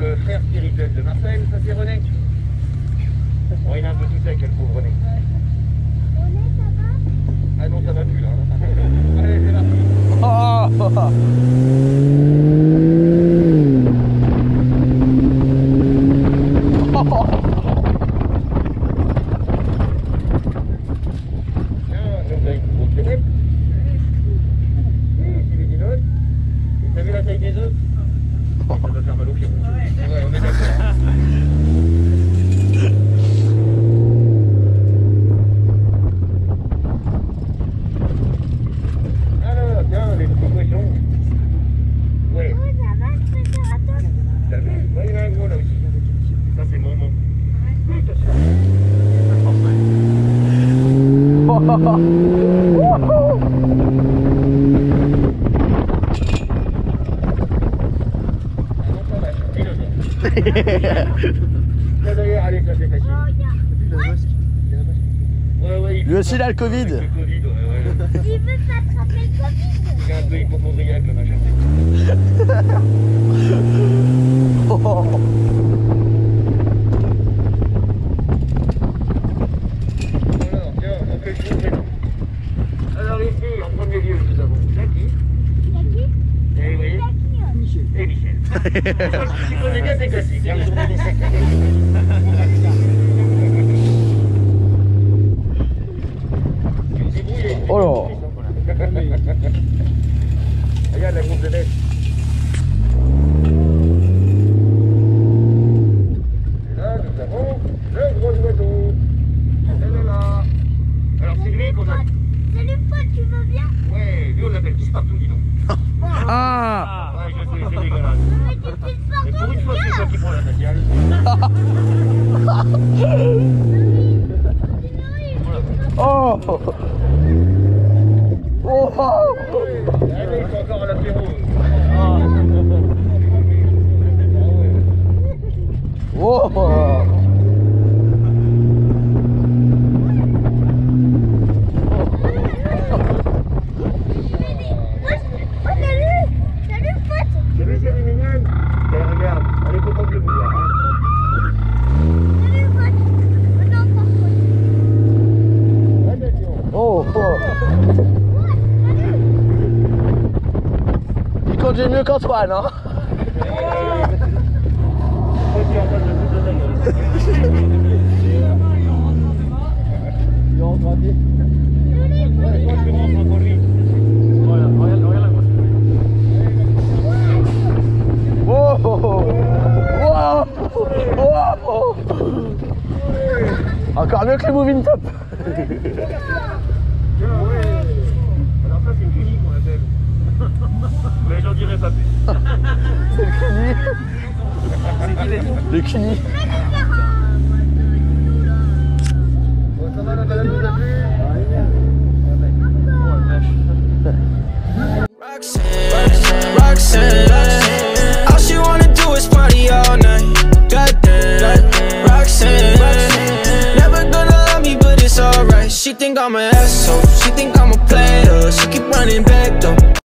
le frère spirituel de Marcel, ça c'est René. Bon, il est un peu tout sec, le pauvre René. René, ça va? Ah non, ça va plus là. Allez, c'est parti. Oh T'as vu la taille des œufs? Ça doit faire mal au pied. Ouais, on est d'accord. Alors, tiens, les petits cochons. Ouais. Oh, ça va, je peux faire à toi. T'as vu? Ouais, il y en a un gros là aussi. Ça, c'est mon nom. Là d'ailleurs, allez, ça c'est facile. Oh, il y a... Ouais, ouais, Lui aussi il a le Covid. Le Covid, ouais. Il veut pas attraper le Covid. Il est un peu hypochondriaque, le machin. Oh. Alors, tiens, on fait le tour maintenant. Alors ici, en premier lieu, nous avons Jackie. Jackie? Et oui. Jackie. Et Michel. Tu connais bien tes classiques. Hein, Oh là. Regarde la grosse de neige. Et là, nous avons le gros oiseau. Elle est là. Alors c'est lui qu'on a... Salut pote, tu vas bien? Ouais, lui on l'appelle Tispartout, dis donc. Ah. Ouais, je sais, c'est dégueulasse. Mais tu te fais Mais pour une fois, c'est toi qui prends la faciale. Oh. Oh. Allez, il faut encore à l'apéro. Oh. Salut pote. Salut, c'est mignonne. Tiens, regarde, elle est contente de vous voir. Hein. Salut pote. On est encore pote. Attention. Oh. Il conduit mieux qu'Antoine, hein. Il est en train de se foutre de ta gueule. Il est en train de... Ouais, je pense que moi, on prend pour lui. Regarde la grosse. Oh. Oh. Oh. Encore mieux que le moving top. Tiens, ouais. Alors ça, c'est Cuny qu'on appelle. Mais j'en dirai pas plus. C'est le Cuny. Le Cuny. Bon, ça va, la balade vous a plu? Roxanne, all she wanna do is party all night. Goddamn, Roxanne, never gonna love me, but it's alright. She think I'm an asshole, she think I'm a player, she keep running back though.